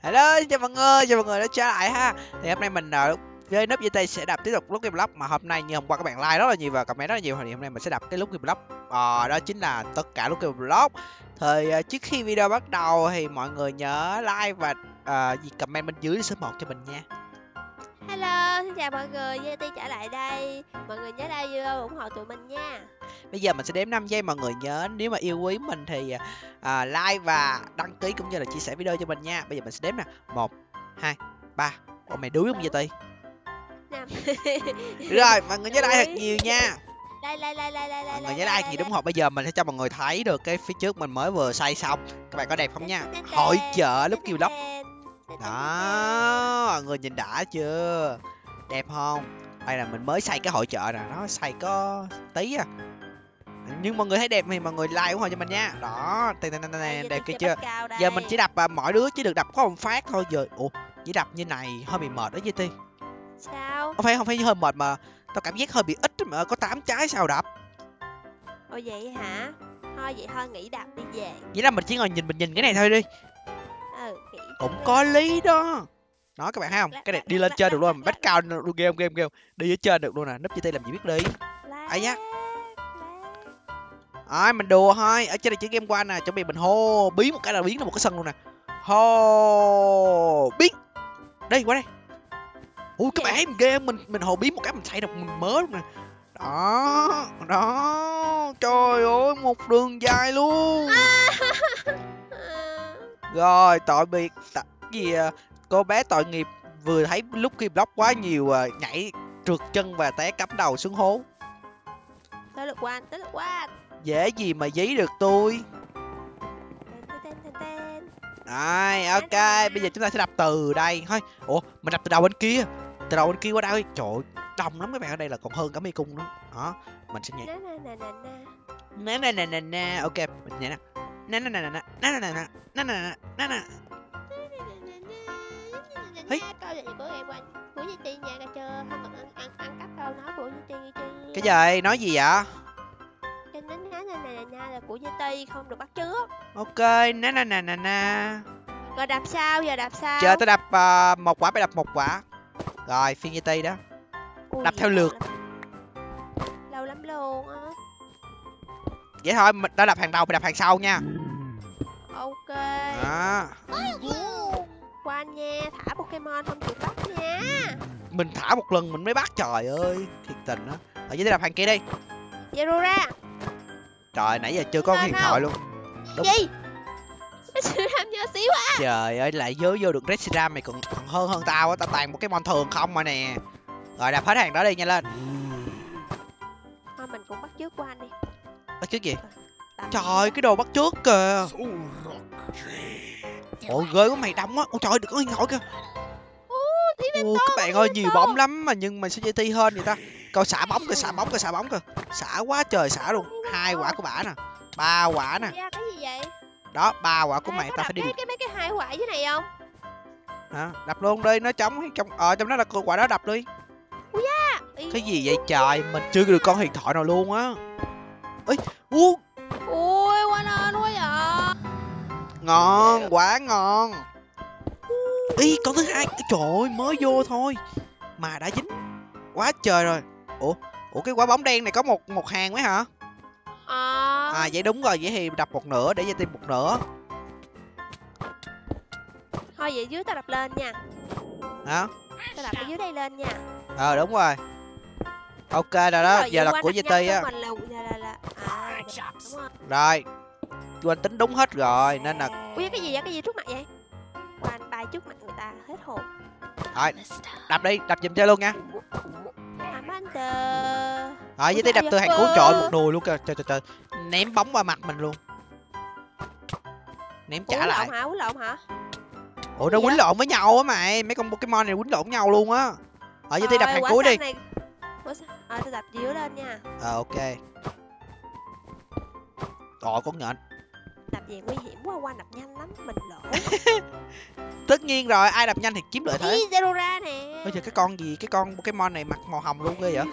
Hello, xin chào mọi người đã trở lại ha. Thì hôm nay mình với núp GT sẽ đập tiếp tục Lucky Block, mà hôm nay như hôm qua các bạn like rất là nhiều và comment rất là nhiều, thì hôm nay mình sẽ đập cái Lucky Block. Đó chính là tất cả Lucky Block. Thì trước khi video bắt đầu thì mọi người nhớ like và comment bên dưới số 1 cho mình nha. Hello, xin chào mọi người, GT trở lại đây. Mọi người nhớ like video ủng hộ tụi mình nha. Bây giờ mình sẽ đếm 5 giây, mọi người nhớ nếu mà yêu quý mình thì like và đăng ký cũng như là chia sẻ video cho mình nha. Bây giờ mình sẽ đếm nè. 1, 2, 3. Ủa mày đuối không vậy Ti? 5. Rồi, mọi người nhớ like thật nhiều nha. Đây. Mọi người nhớ like gì đúng không? Bây giờ mình sẽ cho mọi người thấy được cái phía trước mình mới vừa xây xong. Các bạn có đẹp không nha? Hội chợ Lucky Block. Đó, mọi người nhìn đã chưa? Đẹp không? Đây là mình mới xây cái hội chợ nè, nó xây có tí à. Nhưng mọi người thấy đẹp thì mọi người like ủng hộ cho mình nha. Đó, đẹp kia chưa? Giờ mình chỉ đập mỗi đứa chỉ được đập có một phát thôi giờ. Ủa, chỉ đập như này hơi bị mệt đó chứ Ti. Sao? Không phải hơi mệt mà tao cảm giác hơi bị ít mà có 8 trái sao đập. Ồ vậy hả? Thôi vậy thôi nghỉ đập đi về. Vậy là mình chỉ ngồi mình nhìn cái này thôi đi. Nghỉ. Cũng có lý đó. Đó các bạn thấy không? Cái này đi lên trên được luôn, bắt cao game đi ở trên được luôn nè. Núp GT làm gì biết đi. Ai da. Mình đùa thôi, ở trên này chỉ game qua nè, chuẩn bị mình hô biến một cái là biến ra một cái sân luôn nè. Hô biến. Đây qua đây. Ui các bạn thấy game mình hồ biến một cái mình xây được mình mới luôn nè. Đó, trời ơi một đường dài luôn. Rồi tội biệt gì cô bé tội nghiệp vừa thấy Lucky Block quá nhiều nhảy trượt chân và té cắm đầu xuống hố. Tới lượt qua. Dễ gì mà dí được tôi. Rồi ok, bây giờ chúng ta sẽ đập từ đây thôi. Ủa mình đập từ đầu bên kia. Từ đầu bên kia qua đây. Trời ơi, đông lắm các bạn, ở đây là còn hơn cả mê cung nữa. Đó, mình sẽ nhảy. Nè. Ok, mình nhảy nè. Nè. Câu chuyện của em của GT nha, cả chưa? Không cần ăn cắp câu nói của GT. Cái gì? Nói gì vậy? Là của GT không được bắt chước. Ok, nè. Rồi đập sao? Giờ đập sao? Chờ tôi đập một quả, phải đập một quả. Rồi, phiên GT đó. Đập theo lượt. Lâu lắm luôn á. Vậy thôi, mình đã đập hàng đầu, mình đập hàng sau nha. Ok. Đó. Qua nha, thả Pokemon không chịu bắt nha. Mình thả một lần mình mới bắt, trời ơi, thiệt tình á. Rồi vậy tôi đập hàng kia đi. Zerora. Trời, nãy giờ chưa có huyền thoại luôn. Đúng. Gì? Reshiram nhớ xíu á. Trời ơi, lại vô được Reshiram mày còn hơn tao á, tao toàn một cái mon thường không mà nè. Rồi đập hết hàng đó đi, nhanh lên. Thôi mình cũng bắt chước của anh đi. Bắt chước gì? Trời, cái đồ bắt chước kìa. Ôi ghê quá, mày đông á. Ôi trời, đừng có thoại kìa. Các bạn ơi, nhiều bóng lắm mà nhưng mà sao GT hơn vậy ta? Coi xả bóng kìa. Xả quá trời xả luôn. 2 quả của bả nè, 3 quả nè. Cái gì vậy? Đó, 3 quả của mày, tao phải đi được. Mấy cái 2 quả dưới này không? Hả? Đập luôn đi, nó trống trong đó là quả đó, đập đi. Ui da. Cái gì vậy trời, mình chưa được con huyền thoại nào luôn á. Ui, Qua lên quá vậy. Ngon, quá ngon. Ý, con thứ hai. Trời ơi, mới vô thôi mà đã dính quá trời rồi. Ủa cái quả bóng đen này có một hàng mấy hả? Vậy đúng rồi, vậy thì đập một nửa để cho tìm một nửa. Thôi vậy dưới tao đập lên nha. Hả? Tao đập ở dưới đây lên nha. Đúng rồi. Ok rồi đó, giờ là của GT á. Rồi. Quên tính đúng hết rồi nên là. Ui cái gì trước mặt vậy? Quanh bay trước mặt người ta hết hồn. Rồi, đập đi, đập giùm chơi luôn nha. Rồi, với tí đập từ hàng cuối, trội một đùi luôn kìa. Trời. Ném bóng qua mặt mình luôn. Ném trả lại. Quýnh lộn hả? Ủa nó quýnh lộn với nhau á mày, mấy con Pokemon này quýnh lộn nhau luôn á. Rồi với tí đập hàng cuối đi. Tôi đập dưới lên nha. Ok. Trời con nhện. Đập gì nguy hiểm quá, qua đập nhanh lắm, mình lỗ. Tất nhiên rồi, ai đập nhanh thì chiếm lợi thế. Zerora nè. Bây giờ cái con gì, cái con Pokemon này mặt màu hồng luôn ghê vậy?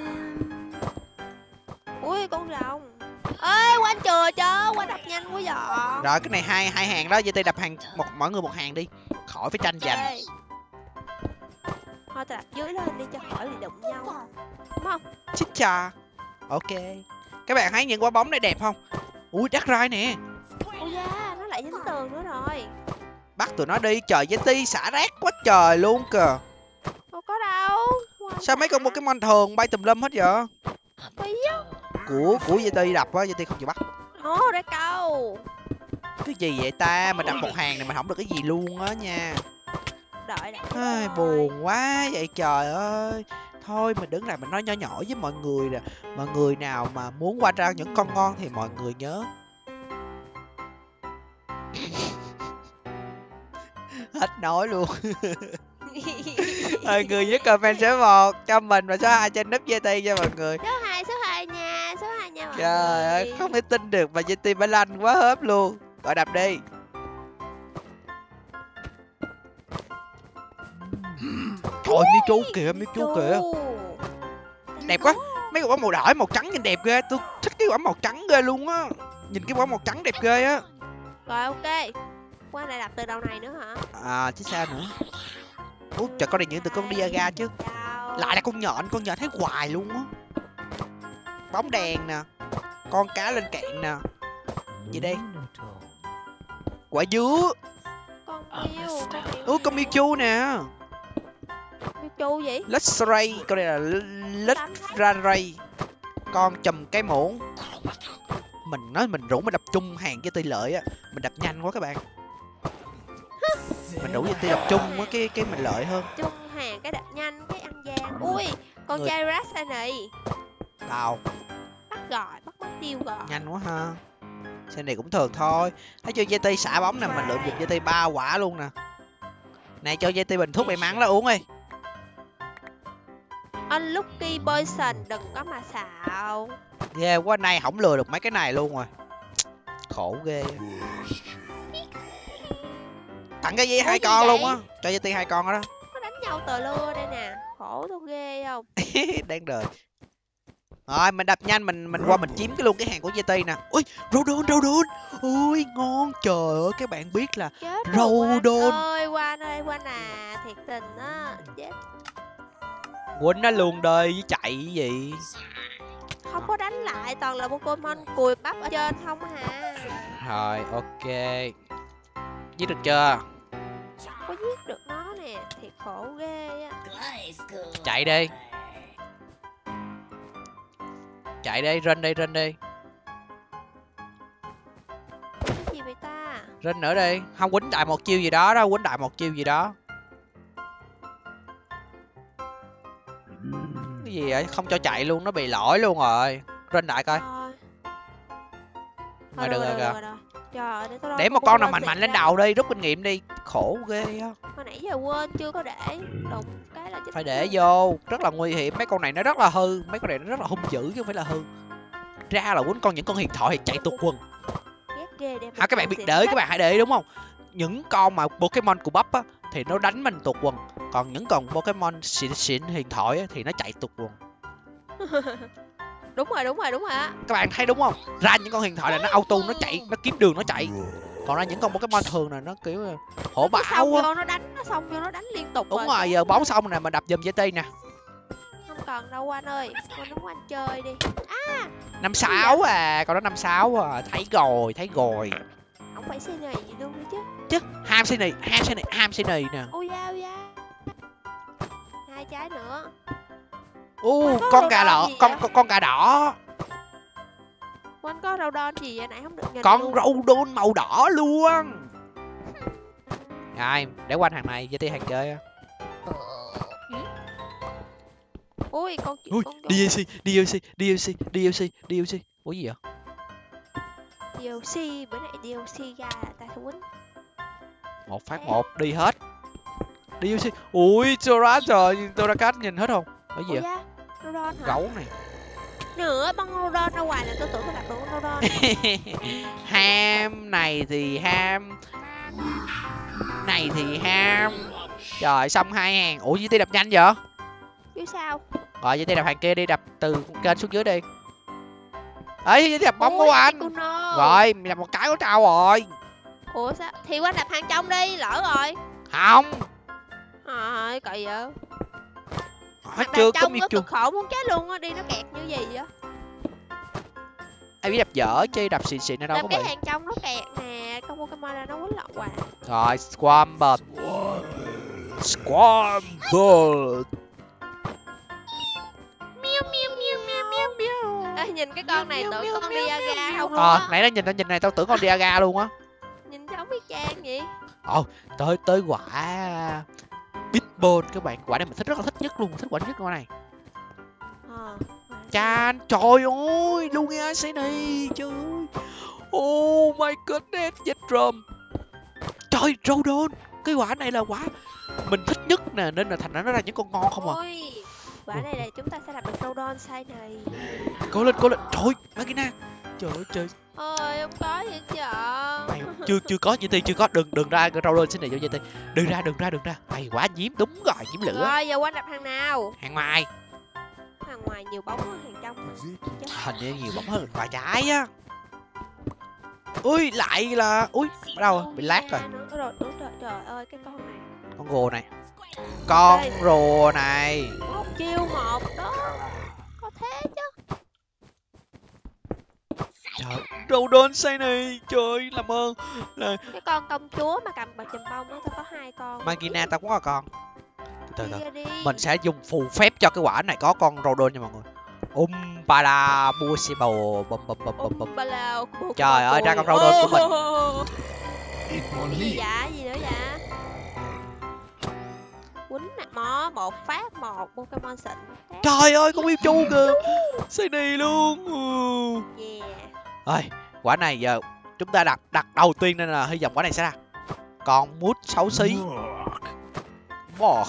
Ui con rồng. Ê quanh chừa chớ, qua đập nhanh quá vậy. Rồi cái này hai hàng đó, vậy tay đập hàng mỗi người một hàng đi. khỏi phải tranh giành. Ê. Thôi ta đặt dưới lên đi cho khỏi bị đụng nhau. Đúng không? Chích chà. Ok. Các bạn thấy những quả bóng này đẹp không? Ui, đắt rai nè. Ôi da, nó lại dính tường nữa rồi. Bắt tụi nó đi, trời, Yeti xả rác quá trời luôn kìa. Không có đâu. Quên Sao mấy con xả. Pokemon thường bay tùm lum hết vậy? Bí á. Của Yeti đập á, Yeti không chịu bắt. Ồ, ra câu. Cái gì vậy ta? Mình đặt một hàng này mình không được cái gì luôn á nha. Đợi đã. Ai, buồn quá vậy trời ơi. Thôi mình đứng lại mình nói nhỏ nhỏ với mọi người nè. Mọi người nào mà muốn qua ra những con ngon thì mọi người nhớ. Hết nói luôn. Mọi người nhớ comment số 1 cho mình và số 2 trên núp GT cho mọi người. Số 2 nha, số 2 nha mọi Trời người. ơi, không thể tin được mà GT bả lanh quá hớp luôn. Gọi đập đi. Trời, Mewtwo kìa, Mewtwo kìa. Đẹp quá. Mấy quả màu đỏ màu trắng nhìn đẹp ghê. Tôi thích cái quả màu trắng ghê luôn á. Nhìn cái quả màu trắng đẹp ghê á. Rồi ok. Qua lại đập từ đầu này nữa hả? À chứ sao nữa. Ủa trời, con này những từ con Diaga chứ. Lại là con nhện thấy hoài luôn á. Bóng đèn nè. Con cá lên cạn nè. Gì đây? Quả dứa. Con yêu. Con Mewtwo nè. Mewtwo gì? Luxray. Con này là Luxray. Con chùm cái muỗng. Mình nói mình rủ mình đập chung hàng với tỷ lợi á. Mình đập nhanh quá các bạn. Mình đủ với tỷ đập chung á, cái mình lợi hơn. Chung hàng cái đập nhanh cái ăn gian. Ui, con Gyarados này. Đâu? Bắt gọi, bắt tiêu rồi. Nhanh quá ha. Xe này cũng thường thôi. Thấy chưa, GT xả bóng nè, mình lượm được GT 3 quả luôn nè. Này cho GT bình thuốc may mắn đó uống đi. Unlucky Poison đừng có mà xạo. Ghê quá, nay không lừa được mấy cái này luôn rồi. Khổ ghê. Tặng cái gì 2 con luôn á. Cho GT 2 con đó. Nó đánh nhau tờ lưa đây nè. Khổ tôi ghê không? Đáng đời. Rồi mình đập nhanh, mình qua mình chiếm cái luôn cái hàng của GT nè. Ui, Rodon. Ui ngon, trời ơi, các bạn biết là Chết Rodon ơi, Quan ơi, Quan à, thiệt tình á, chết. quýnh nó luôn đời với chạy cái gì. Không có đánh lại, toàn là Pokemon cùi bắp ở trên không hả? Rồi, ok. Giết được chưa? Có giết được nó nè, thiệt khổ ghê á. Chạy đi. Chạy đi, run đi. Cái gì vậy ta? Run nữa đi. Không quýnh đại một chiêu gì đó đó, quýnh đại một chiêu gì đó. Cái gì vậy? Không cho chạy luôn, nó bị lỗi luôn rồi. Run đại coi. Rồi được rồi kìa. Trời, Để một con nào mạnh lên đầu đi, rút kinh nghiệm đi. Khổ ghê á. Hồi nãy giờ quên chưa có để. Đụng cái là chết. Phải để vô, rất là nguy hiểm. Mấy con này nó rất là hư, mấy con này nó rất là hung dữ chứ không phải là hư. Ra là quýnh những con huyền thoại thì chạy tuột quần. Ghét ghê đem. Các bạn biết để, các bạn hãy để ý đúng không? Những con mà Pokemon của bắp á thì nó đánh mình tuột quần, còn những con Pokemon xịn huyền thoại á, thì nó chạy tuột quần. Đúng rồi á. Các bạn thấy đúng không? Ra những con huyền thoại là nó auto, nó chạy, nó kiếm đường nó chạy. Còn ra những con Pokemon thường là nó kiểu hổ bảo á. Nó xông vô nó đánh liên tục. Đúng rồi, giờ bóng xong nè, mình đập giùm GT nè. Không cần đâu Anh ơi, con đúng anh chơi đi. 56 à, con đó 56 à, thấy rồi. Không phải xe này gì luôn nữa chứ. Chứ ham xe này nè. Ôi da. 2 trái nữa. Con gà đỏ, con gà đỏ. Quanh có rau đon gì vậy nãy không được nhìn. Con rau đôn màu đỏ luôn. Rồi, để quanh hàng này, GT hàng chơi á. Ui, con DLC. Ủa gì vậy? DLC, bữa nay DLC ra là ta sẽ quýnh. 1 phát 1 đi hết. DLC. Ui, Torakat nhìn hết không? Cái gì vậy? Rodon hả? Gấu này. Nữa, băng Rodon ra ngoài là tôi tưởng là con Rodon. Ham này thì ham. Này thì ham. Trời, xong 2 hàng. Ủa GT đập nhanh vậy? Chứ sao? Rồi GT đập hàng kia đi, đập từ kênh xuống dưới đi. Ấy, GT đập bóng của anh. Rồi, mình đập một cái của trao rồi. Ủa sao? Thì quanh đập hàng trong đi, lỡ rồi. Không. Trời cậy vậy. Hết chưa có miêu nó chuông. cực khổ muốn chết luôn á, đi nó kẹt như gì vậy? Ai biết đập dở chứ đập xịn xịn ở đâu Đập có cái bị. hàng trong nó kẹt nè, con Pokemon ra nó quýnh lộn hoài. Rồi, Squamble. Squamble. Miêu miêu miêu miêu miêu miêu. Ê, nhìn cái con này tưởng con Dialga không luôn Nãy nó nhìn này tao tưởng con Dialga luôn á. Nhìn giống y chang vậy. Tới quả Bitball các bạn, quả này mình thích, rất là thích nhất luôn, mình thích quả nhất con này. Chan, trời ơi, Lugia Shiny, trời ơi. Oh my goodness, Jetrom. Trời, Rodon, cái quả này là quả mình thích nhất nè, nên là thành ra nó ra những con ngon không à. Ôi, quả này là chúng ta sẽ làm được Rodon size này. Cố lên, trời, Magina. Trời ơi trời. Ôi, không có gì chợ. Mày chưa có GT, chưa có, đừng ra Rodon Shiny cho GT. Đừng ra. Mày quả nhiễm, đúng rồi, nhiễm lửa. Rồi, giờ quanh đập hàng nào? Hàng ngoài. Hàng ngoài nhiều bóng hơn hàng trong. Hình như nhiều bóng hơn vài trái á. Ui, lại là ui, ở đâu rồi? Bị lag rồi. Trời ơi, cái con này. Con rùa này. Con rùa này. Một chiêu một đó. Có thế chứ. Trời, Rodon Shiny, trời làm ơn. Là cái con công chúa mà cầm bạc chùm bông á, tao có 2 con. Magina tao cũng có con. Từ. Đi. Mình sẽ dùng phù phép cho cái quả này có con Rodon nha mọi người. Umpala Busible bum. Trời ơi, ra con Rodon của mình. Gì nữa vậy? Quýnh nè, một phát một Pokemon xịn. Trời ơi, con Mewtwo kìa. Shiny luôn. Yeah. Ơi, quả này giờ chúng ta đặt đầu tiên nên là hy vọng quả này sẽ ra. Con mút xấu xí. Mọt.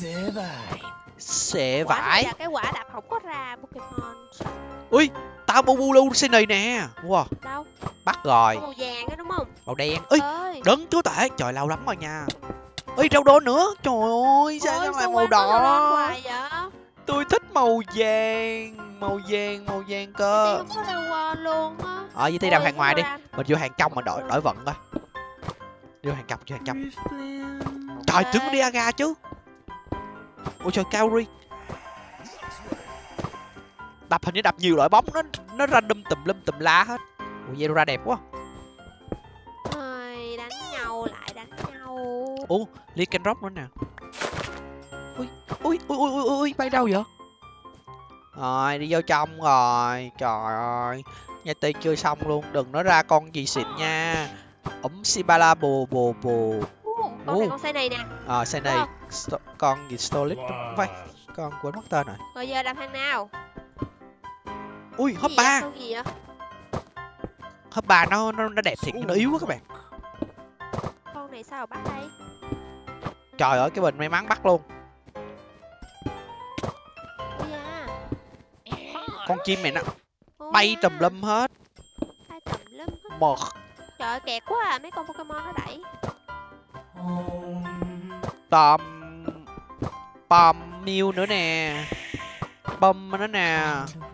Xệ vải. Là cái quả đập không có ra Pokemon. Ui, tao Bubulu Shiny nè. Wow. Đâu? Bắt rồi. Màu vàng á đúng không? Màu đen. Ơi, đấng chúa tể. Trời, lâu lắm rồi nha. Ơi, Rodon nữa. Trời ơi, sao lại màu đỏ? Tôi thích màu vàng. Màu vàng cơ. Không có Rodon luôn á. Vậy thì đập hàng ngoài đi. Mình vô hàng trong mà đổi vận coi. Vô hàng trong. Trời, trứng Dialga chứ. Ôi trời, Kaori. Đập hình như đập nhiều loại bóng nó random tùm la hết. Ủa Zero ra đẹp quá. Ôi, đánh nhau. Ủa, Lycanroc nữa nè. Ui, bay đâu vậy? Rồi, đi vô trong rồi. Trời ơi. Nha Tì chơi xong luôn, đừng nói ra con gì xịn nha. Sibala bồ. Con này con xe này nè. Xe này. Con gì Stolit không phải. Con quên mất tên rồi. Rồi giờ đập hàng nào? Ui, hop 3. Hop 3 nó đẹp thiệt nhưng nó yếu quá các bạn. Con này sao bắt đây? Trời ơi, cái bình may mắn bắt luôn. Con chim này nó bay tùm lum hết. Mật. Trời ơi, kẹt quá à, mấy con Pokemon nó đẩy. Pom Mew nữa nè. Bum nữa nè.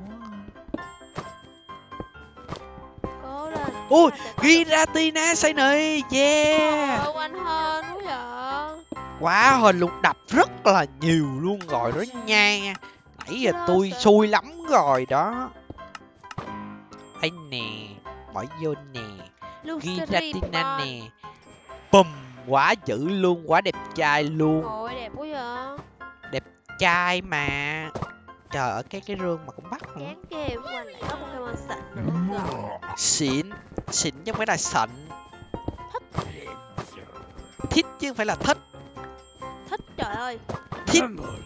Cố lên. Ui, Giratina Shiny. Yeah. Quanh hơn quá vậy. Quá hên luôn, đập rất là nhiều luôn rồi đó nha. Nãy giờ tôi xui lắm rồi đó. Đây nè, bỏ vô nè. Giratina nè. Bùm, quá dữ luôn, quá đẹp trai luôn. Ôi, đẹp quá vậy. Đẹp trai mà. Trời ơi, cái rương mà cũng bắt nữa. Chán ghê, quanh lại có Pokemon xịn nữa. Xịn chứ không phải là sận. Thích chứ không phải là thích. Thích, trời ơi. Thích.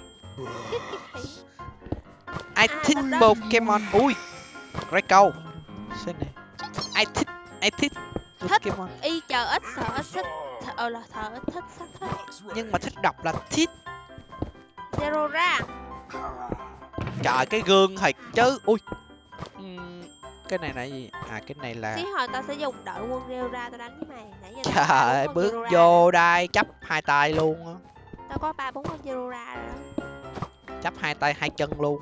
Ai thích Pokemon. Ui, Raikou. Xem này. Ai thích Pokemon. Y chờ ít sợ ít thích. Là thở ít thích sắc thích. Nhưng mà thích đọc là thích. Zero ra. Trời, cái gương thiệt chứ. Ui. Cái này là gì? Cái này là. Tí hồi tao sẽ dùng đội quân Zero ra tao đánh với mày. Nãy giờ trời ơi, bước vô đây chấp 2 tay luôn á. Tao có 3-4 con Zero ra rồi đó. Chấp 2 tay 2 chân luôn.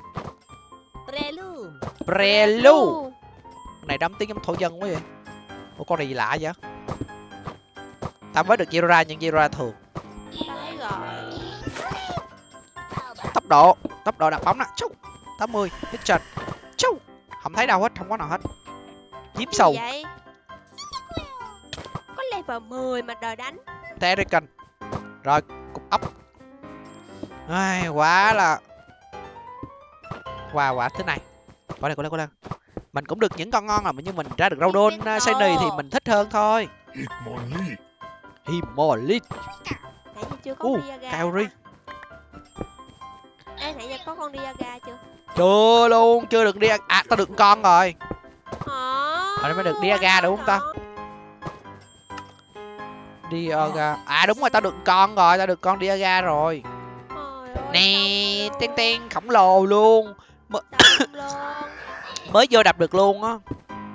Prelude. Này đâm tiếng giống thổ dân quá vậy. Ủa con này gì lạ vậy? Tao mới được Zero ra nhưng Zero ra thường. tốc độ đặt bóng nè. Chú 80 hit shot. Chú không thấy đâu hết, không có nào hết. Chiếm Cái sầu. gì vậy? Có level 10 mà đòi đánh. Terrican. Rồi cục ốc. Ai, quá là wow thế này. Có lên. Mình cũng được những con ngon nhưng mình ra được rau đôn shiny thì mình thích hơn thôi. Himolit. Nãy giờ chưa có Diaga. Kaori. Ê, nãy giờ có con Diaga chưa? Chưa luôn, chưa được Diaga. À, tao được con rồi. Hồi mới được Diaga đúng không ta? Diaga. À đúng rồi, tao được con rồi, tao được con Diaga rồi. Nè, ten khổng lồ luôn. Mới vô đập được luôn á.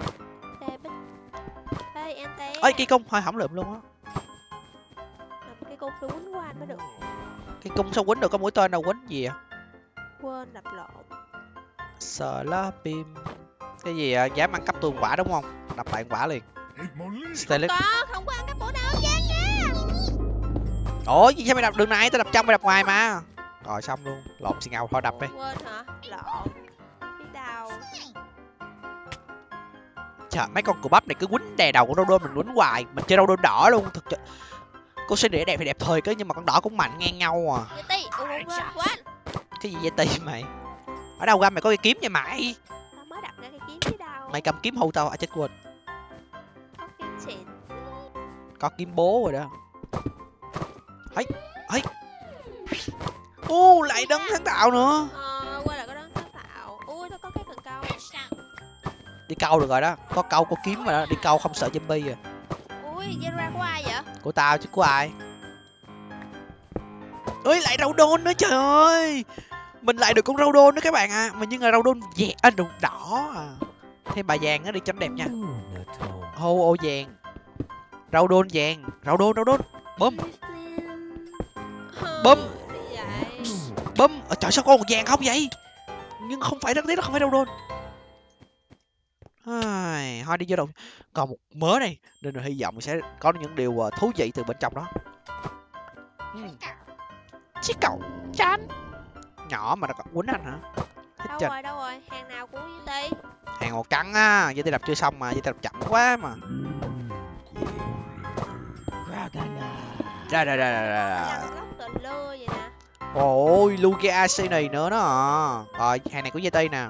Ơi, cây cung hơi hỏng lượm luôn á. Cây cung tôi quýnh qua anh mới được. Cây cung sao quýnh được, có mũi tên đâu quýnh gì à? Quên đập lộn. Slapim. Cái gì à? Dám ăn cắp tôi quả đúng không? Đập lại quả liền. Không có ăn cắp bộ nào gian nha. Ủa gì sao mày đập đường này, tao đập trong mày đập ngoài mà. Rồi xong luôn, lộn xì ngầu thôi đập đi. Quên hả? Lộn. Biết đâu. Trời, mấy con cù bắp này cứ quýnh đè đầu của rau đôn mình quýnh hoài. Mình chơi rau đôn đỏ luôn, thực sự. Cô sẽ để đẹp thì đẹp thôi cứ, nhưng mà con đỏ cũng mạnh ngang nhau à. Cái gì vậy tì mày? Ở đâu ra mày có cây kiếm vậy mày? Tao mới đập ra cây kiếm chứ đâu. Mày cầm kiếm hù tao, à chết quên. Có kiếm xịn. Có kiếm bố rồi đó. Ấy. Lại đấng sáng tạo nữa. Quay lại có đấng sáng tạo. Ui, tao có cái cần câu. Đi câu được rồi đó, có câu có kiếm mà đó, đi câu không sợ zombie rồi. Ui, Zera của ai vậy? Của tao chứ của ai. Ơi lại rau đôn nữa trời ơi. Mình lại được con rau đôn nữa các bạn à. Mà nhưng là rau đôn vàng, đỏ à. Thêm bà vàng nữa đi cho nó đẹp nha. Ô vàng. Rau đôn vàng, rau đôn. Bấm. Bấm. Trời sao có một vàng không vậy? Nhưng không phải rất tiếc, nó không phải rau đôn. Thôi đi vô đâu. Còn một mớ này nên là hy vọng sẽ có những điều thú vị từ bên trong đó. Chiếc cậu chán nhỏ mà nó còn quýnh anh hả? Đâu rồi, hàng nào của Duy Ti? Hàng màu trắng á, Duy Ti đập chưa xong mà, Duy Ti đập chậm quá mà. Ra. Ôi, Lugia AC này nữa đó à. Rồi, hàng này của Duy Ti nè.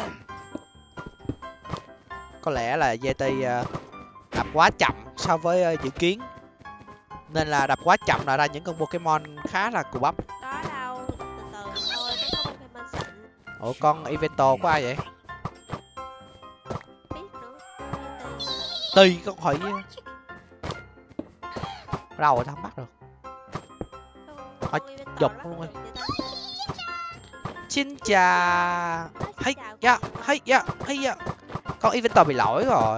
Có lẽ là Duy Ti đập quá chậm so với dự kiến. Nên là đập quá chậm là ra những con Pokemon khá là cù bắp. Có đâu, từ từ thôi, cái con Pokemon xịn. Ủa con Evento của ai vậy? Biết nữa. Tì con Thủy. Đâu rồi tao không bắt được. Thôi dục luôn rồi. Xin chào. Hay da. Con Evento bị lỗi rồi.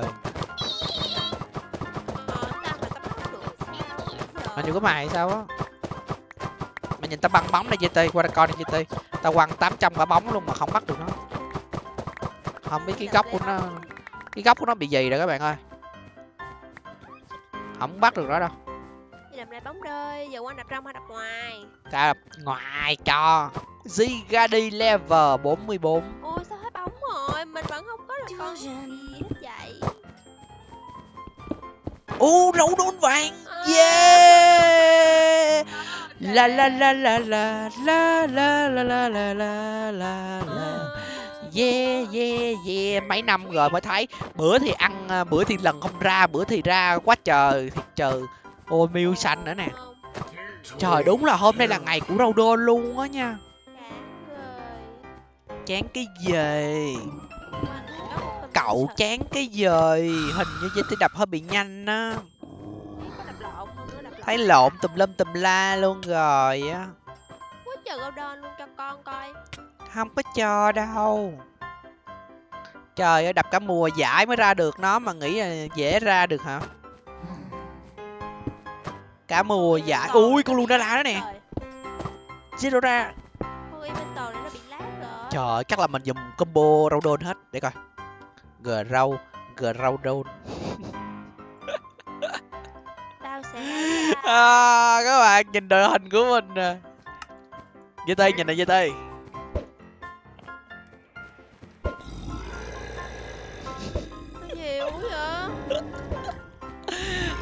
Mà như có mày hay sao á? Mày nhìn tao băng bóng này GT, qua đây coi này GT. Tao quăng 800 quả bóng luôn mà không bắt được nó. Không biết cái góc của nó bị gì rồi các bạn ơi. Không bắt được nó đâu. Đi làm lại bóng rơi, giờ quăng đập trong hay đập ngoài? Ta đập ngoài cho. Zigady level 44. Ôi sao hết bóng rồi, mình vẫn không có được con gì hết vậy. Rau đôn vàng. Yeah. La. Yeah. Mấy năm rồi mới thấy. Bữa thì ăn, bữa thì lần không ra, bữa thì ra quá trời. Thiệt trời. Ôi miêu xanh nữa nè. Trời đúng là hôm nay là ngày của rau đôn luôn á nha. Chán cái gì? Cậu chán cái gì? Hình như Duy đập hơi bị nhanh á. Thấy lộn tùm la luôn rồi á. Quá trời rau đôn luôn cho con coi. Không có cho đâu. Trời ơi, đập cả mùa giải mới ra được nó mà nghĩ là dễ ra được hả? Cả mùa giải. Ui con Lunala đó nè. Zero ra. Trời ơi, chắc là mình dùng combo rau đôn hết. Để coi. G rau đôn. Các bạn nhìn đội hình của mình nè. GT nhìn này GT.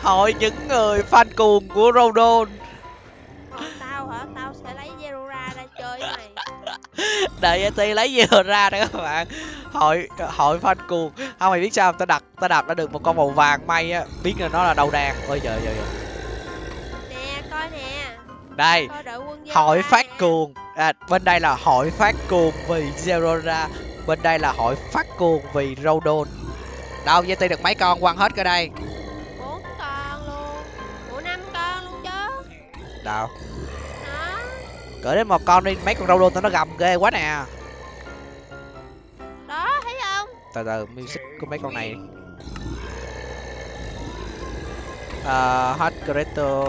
Hội những người fan cuồng của Rodon. Tao hả? Tao sẽ lấy Zerora ra chơi với mày. Để Yeti lấy Zero ra đó các bạn. Hội fan cuồng. Không, mày biết sao tao đạp nó được một con màu vàng may á, biết là nó là đầu đàn. Ôi trời trời. Nè, coi nè. Đây, Coi đội quân Zerora hội phát nè. cuồng. Bên đây là hội phát cuồng vì Zerora, bên đây là hội phát cuồng vì Rodon. Đâu, Yeti được mấy con quăng hết cái đây. 4 con luôn. Ủa 5 con luôn chứ. Đâu, Đó. cỡ đến một con đi, mấy con Rodon tao nó gầm ghê quá nè. Đó, thấy không? Từ từ, music của mấy con này. Hot Creator.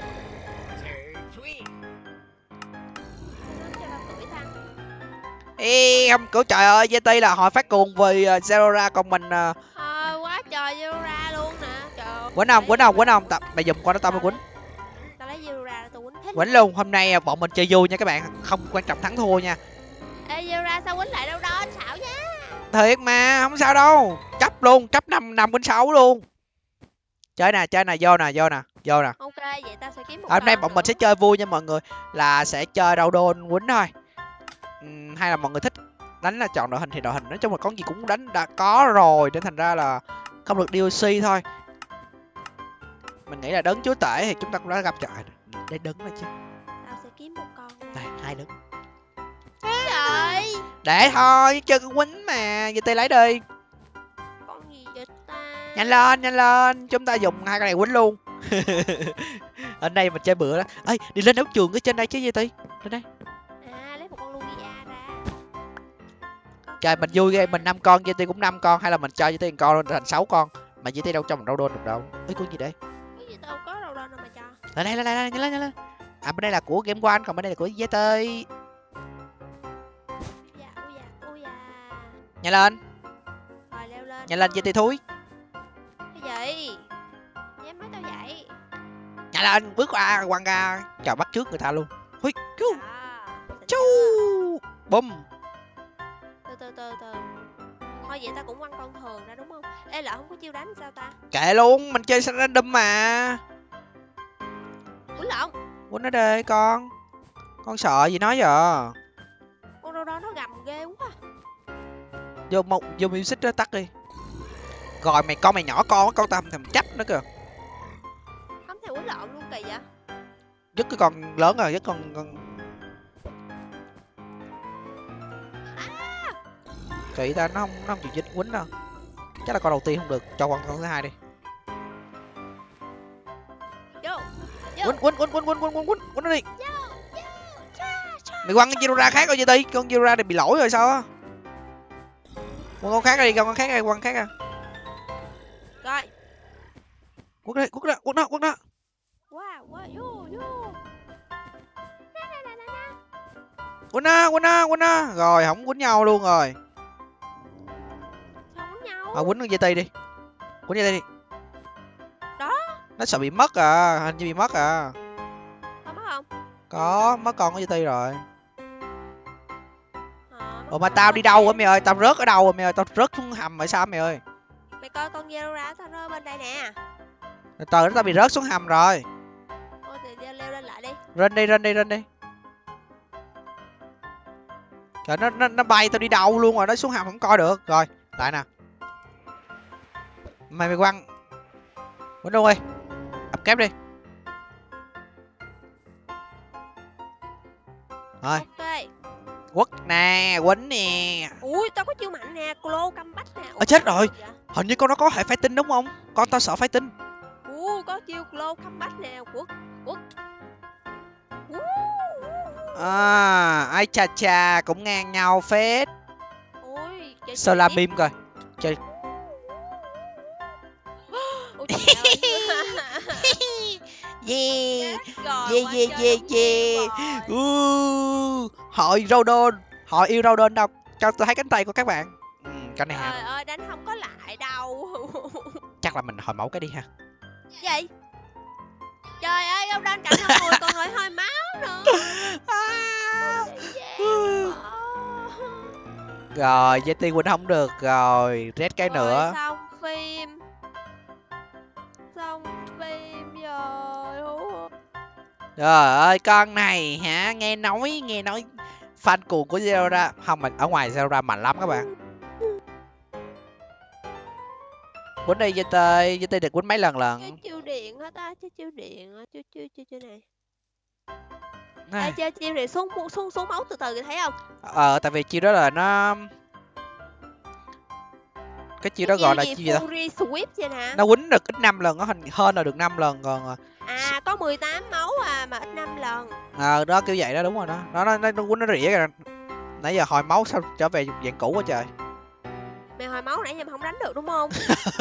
Nó cho tao tuổi thăng. Ê, không, cứu trời ơi, Yeti là hội phát cuồng vì Zerora, còn mình Thôi quá trời Zerora luôn nè. Trời ơi. quýnh không, mày dùng con đó tao mới quýnh. Tao lấy Zerora ra tao quýnh hết. Quýnh luôn, hôm nay bọn mình chơi vui nha các bạn, không quan trọng thắng thua nha. Ê Zerora sao quýnh lại đâu đó, anh xảo nha. Thiệt mà, không sao đâu, chấp luôn, chấp 5-6 luôn. Chơi nè, vô nè. Ok, vậy tao sẽ kiếm một Hôm nay con bọn nữa. mình sẽ chơi vui nha mọi người, là sẽ chơi Rodon quýnh thôi. Hay là mọi người thích đánh là chọn đội hình thì đội hình, nói chung là con gì cũng đánh đã có rồi, nên thành ra là không được DLC thôi. Mình nghĩ là đấng chúa tể thì chúng ta cũng đã gặp trời. Đây đấng này chứ. Tao sẽ kiếm một con nữa. Đây, 2 đấng. Trời, Để thôi, chơi con quýnh mà, giờ tay lấy đi. con gì vậy ta? Nhanh lên, chúng ta dùng 2 con này quýnh luôn. Ở đây mình chơi bữa đó. Ê, đi lên đấu trường ở trên đây chứ gì tí. Lên đây. À, lấy một con Lugia ra. Trời, mình vui ghê, mình 5 con, GT cũng 5 con, hay là mình cho GT 1 con lên thành 6 con. Mà GT đâu cho mình Rodon được đâu. Ê, con gì đây? Cái gì tao có đâu đâu mà cho. Lên đây, nhanh lên. À, bên đây là của Game One, còn bên đây là của GT. Ui da. Nhanh lên, Rồi leo lên. nhanh lên GT thúi. Cái gì? Dám nói tao vậy. Nhanh lên, bước qua, quăng ra. Trời, bắt trước người ta luôn. Hui, cứu. À, xịn Chú. chưa? Bum. Từ. Thôi vậy tao cũng quăng con thường ra đúng không? Ê lỡ không có chiêu đánh sao ta? Kệ luôn, mình chơi random mà. Ủa lộn. Quýnh nó đi con. Con sợ gì nói giờ. Con đâu đó nó gầm ghê quá. Vô music đó tắt đi. Rồi mày nhỏ con tao thầm chấp nó kìa. Không thể quýnh lộn luôn kỳ vậy. Dứt cái con lớn rồi, dứt con kỳ ta, nó không chịu dính quýnh đâu. Chắc là con đầu tiên không được, cho con thứ hai đi. Vô. Quýnh nó đi. Mày quăng con Zerora khác rồi gì đi, con Zerora này bị lỗi rồi sao á. Quăng con khác đi, quăng khác à. Rồi. Quất nó. Wow, vô. Quýnh nó. Rồi, không quýnh nhau luôn rồi. Sao quýnh nhau? Quýnh con GT đi. Đó. Nó sợ bị mất à, hình như bị mất à. Có mất không? Có, mất con của GT rồi. Mất Ủa mà con tao của đi đâu rồi chị. mày ơi, tao rớt ở đâu rồi mày ơi, tao rớt xuống hầm rồi sao mày ơi. Mày coi con Zerora sao nó ở bên đây nè. Từ từ tao bị rớt xuống hầm rồi. Thôi thì leo lên lại đi. Run đi. Trời, nó bay tao đi đâu luôn rồi, nó xuống hầm không coi được. Rồi, lại nè. Mày quăng. Quýnh luôn đi. Ập kép đi. Rồi, Ok. quất nè, quýnh nè. Ui, tao có chiêu mạnh nè, Clo comeback nè. Ủa, Chết rồi. dạ. Hình như con nó có hệ phái tinh đúng không? Con tao sợ phái tinh. Có chiêu Clo comeback nè, quất. Ai cha cũng ngang nhau phết. Ôi, chơi Solar tiếp. beam coi. Chơi. Ôi trời ơi. Yeah. Chết rồi, qua chơi đúng chiêu rồi. Hội Rodon, hội yêu Rodon đâu. Cho tôi thấy cánh tay của các bạn. Cái này Trời hả? ơi, đánh không có lại đâu. Chắc là mình hồi mẫu cái đi ha. Gì? Trời ơi, ông đang cảnh hồi còn hơi máu nữa. Rồi, JT Quỳnh không được rồi. Red cái nữa. Xong phim. Trời ơi, con này hả? Nghe nói fan cuồng của Zero không, mình ở ngoài Zero mạnh lắm các bạn. Quýnh đi GT được quýnh mấy lần Chơi lần. chiêu điện hả ta? Chơi chiêu điện hả? Chiêu này. Ê, Ai, chơi chiêu này xuống máu từ từ kìa, thấy không? tại vì chiêu đó là nó cái chiêu Cái đó gọi chiêu là gì chiêu gì ta? Fury Sweep vậy nè. Nó quýnh được ít 5 lần, nó hơn là được 5 lần còn À, có 18 máu à mà ít 5 lần. đó kiểu vậy đó, đúng rồi đó. Nó quýnh nó rỉa kìa. Nãy giờ hồi máu sao trở về dạng cũ quá trời. Mày hồi máu nãy giờ mày không đánh được đúng không?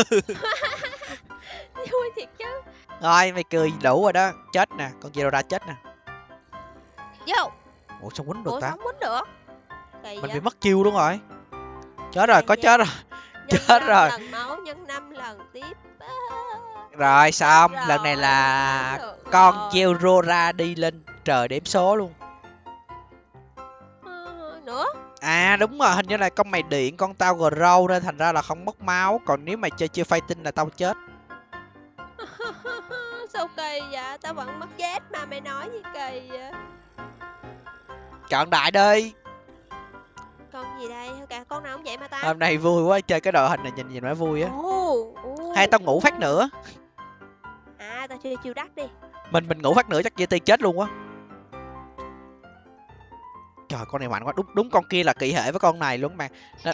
Vui thiệt chứ. Rồi, mày cười đủ rồi đó. Chết nè, con Zero chết nè. Vô. Ủa sao quýnh được Ủa ta? sống quýnh được. Kỳ Mình vậy? bị mất chiêu đúng rồi. Chết rồi, có chết rồi. Nhân Chết 5 rồi. lần máu, nhân 5 lần tiếp. Rồi xong, Chết lần này rồi, là không được con rồi. Zero đi lên trời đếm số luôn. Nữa. À đúng rồi, hình như là con mày điện, con tao grow nên thành ra là không mất máu. Còn nếu mày chơi chiêu fighting là tao chết. Sao kỳ vậy? Tao vẫn mất chết mà mày nói gì kỳ vậy? Chọn đại đi. Con gì đây? Cả con nào cũng vậy mà ta. Hôm nay vui quá, chơi cái đội hình này nhìn nó vui á. Hay tao ngủ phát nữa. À, tao chơi chiêu đắt đi. Mình ngủ phát nữa chắc GT chết luôn quá. Trời, con này mạnh quá, đúng con kia là kỵ hệ với con này luôn mà.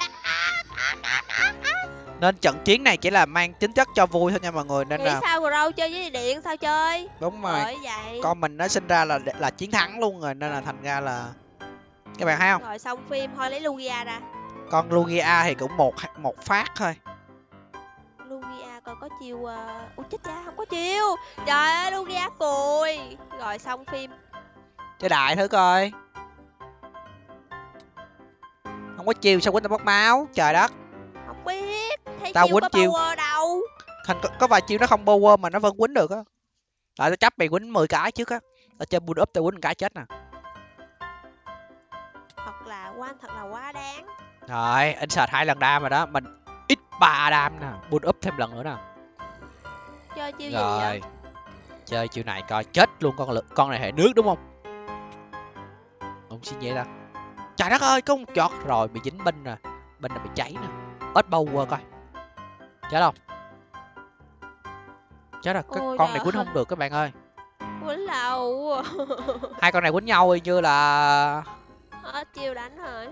Nên trận chiến này chỉ là mang tính chất cho vui thôi nha mọi người, nên Nghĩ là sao rồi chơi với điện sao chơi? đúng rồi. Bởi vậy. Con mình nó sinh ra là chiến thắng luôn rồi nên là thành ra là các bạn thấy không? Rồi xong phim thôi lấy Lugia ra. Con Lugia thì cũng một phát thôi. Lugia coi có chiêu ui chết cha không có chiêu. Trời ơi Lugia cùi. Rồi xong phim. Chơi đại thử coi. Không có chiêu sao quýnh tao mất máu, trời đất. Không biết. Thấy Tao chiêu quýnh có chiêu. power đâu. Thành có vài chiêu nó không power mà nó vẫn quýnh được á. Rồi tao chấp mày quýnh 10 cái trước á. Tao chơi build up tao quýnh 1 cái chết nè. Thật là quá đáng. Rồi, insert 2 lần đam rồi đó, mình ít 3 đam nè, build up thêm lần nữa nè. Chơi chiêu gì Rồi. vậy? Chơi chiêu này coi chết luôn, con này hệ nước đúng không? Không xin vậy ta. Trời đất ơi, có một giọt rồi bị dính binh nè. Binh là bị cháy nè. Ít power coi. Chết không? Chết rồi, con này quýnh không được các bạn ơi. Quýnh lầu. Hai con này quýnh nhau y như là Hết chiêu đánh rồi.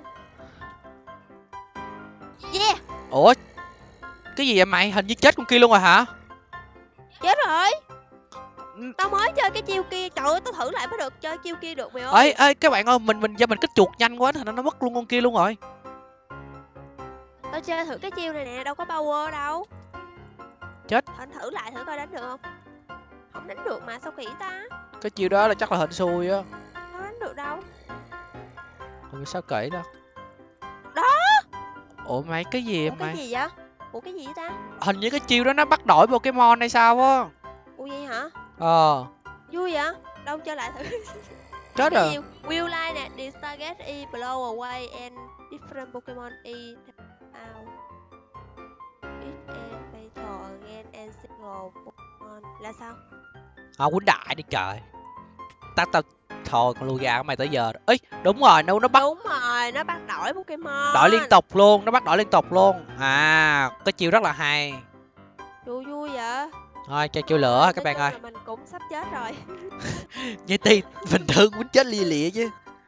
Yeah. ủa cái gì vậy mày? Hình như chết con kia luôn rồi hả? Chết rồi. Tao mới chơi cái chiêu kia, trời ơi tao thử lại mới được chơi chiêu kia được mày ơi. Ê ê các bạn ơi, mình kích chuột nhanh quá thành nó mất luôn con kia luôn rồi. Tao chơi thử cái chiêu này nè, đâu có power đâu. Chết. Anh thử lại thử coi đánh được không? Không đánh được mà sao kỹ ta? Cái chiêu đó là chắc là hên xui á. Đâu đánh được đâu. Không biết sao kể đâu. Đó. Ủa mày cái gì Ủa mày? cái gì vậy? Ủa cái gì vậy ta? Hình như cái chiêu đó nó bắt đổi Pokemon hay sao á. Ủa vậy hả? Vui vậy? Đâu chơi lại thử. Chết rồi. Will Line nè, this target E blow away and different Pokemon E out. It and battle again and single Pokemon. Là sao? Quýnh đại đi trời. Tao thôi con Lugia của mày tới giờ. Ấy đúng rồi, nó bắt. Đúng rồi, nó bắt đổi Pokemon. Đổi liên tục luôn, nó bắt đổi liên tục luôn. À, cái chiêu rất là hay. Vui vui vậy. Thôi chơi chiêu lửa các bạn ơi. Mình cũng sắp chết rồi. Vậy thì bình thường quýnh chết lia lịa chứ.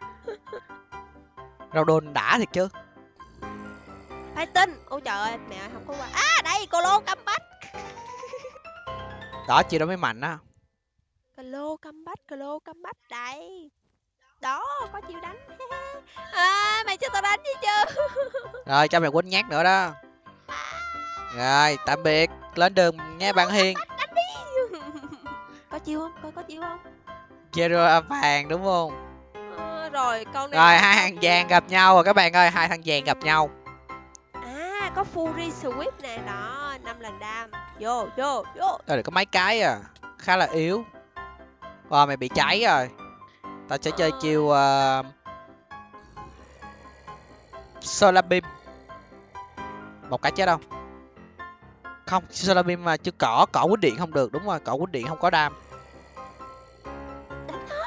Rau đồn đã thiệt chứ. Phải tin. Ôi trời ơi, mẹ ơi, không có qua. À đây, Colo comeback. Đó chiêu đó mới mạnh á. Colo comeback đây. Đó, có chiêu đánh. À, mày cho tao đánh gì chứ? Rồi cho mày quýnh nhát nữa đó. Rồi, tạm biệt. Lên đường nha bạn Hiền. Đánh đi. Có chiêu không? Có chiêu không? Zero vàng đúng không? Rồi, con này. Rồi hai thằng vàng gặp nhau rồi các bạn ơi, hai thằng vàng gặp nhau. À, có Fury Sweep nè, đó, 5 lần đam. Vô. Rồi có mấy cái à, khá là yếu. Mày bị cháy rồi. Tao sẽ chơi chiêu Solar Beam. Một cái chết không? Không, Solar Beam mà chưa cỏ quýnh điện không được, đúng rồi, cỏ quýnh điện không có đam. Đánh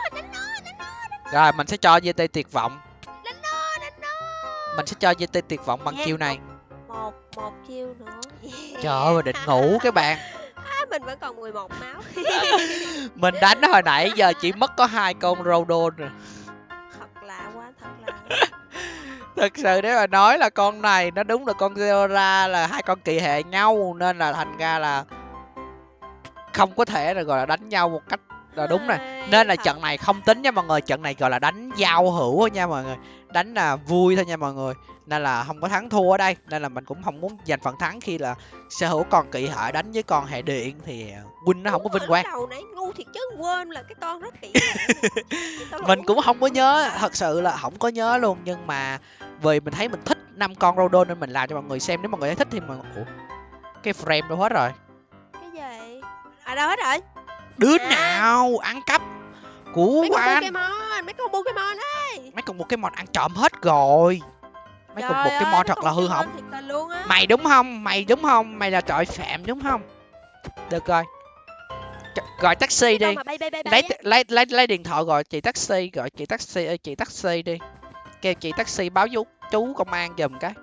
Rồi mình sẽ cho GT tuyệt vọng. Đánh nó. Mình sẽ cho GT tuyệt vọng bằng chiêu này. Một chiêu nữa. Trời ơi, định ngủ các bạn. Mình vẫn còn 11 máu. Mình đánh hồi nãy giờ chỉ mất có 2 con Rodon rồi. Thật lạ quá, thật lạ. Thực sự nếu mà nói là con này nó đúng là con Zora là hai con kỳ hệ nhau, nên là thành ra là không có thể là gọi là đánh nhau một cách là đúng nè. Nên là trận này không tính nha mọi người, trận này gọi là đánh giao hữu thôi nha mọi người, đánh là vui thôi nha mọi người, nên là không có thắng thua ở đây. Nên là mình cũng không muốn giành phần thắng khi là sở hữu con kỳ hệ đánh với con hệ điện thì win nó không có vinh quang. Đầu nãy ngu thiệt chứ, quên là cái con rất kỳ hệ. Mình cũng không có nhớ, thật sự là không có nhớ luôn, nhưng mà vì mình thấy mình thích 5 con Rodon nên mình làm cho mọi người xem. Nếu mọi người thấy thích thì mọi người... Ủa? Cái frame đâu hết rồi? Cái gì? À đâu hết rồi? Đứa nào ăn cắp của anh? Mấy con Pokemon ấy. Mấy con Pokemon ăn trộm hết rồi. Mấy con Pokemon thật là hư hỏng. Mày đúng không? Mày là tội phạm đúng không? Được rồi. Gọi taxi đi. Lấy điện thoại gọi chị taxi, ơi chị taxi đi. Kêu chị taxi báo chú công an giùm cái.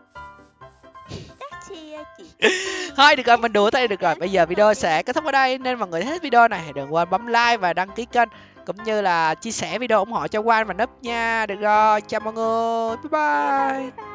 Thôi được rồi, mình đùa tới được rồi. Bây giờ video sẽ kết thúc ở đây, nên mọi người thích video này đừng quên bấm like và đăng ký kênh, cũng như là chia sẻ video ủng hộ cho Quang và Núp nha. Được rồi, chào mọi người, bye bye.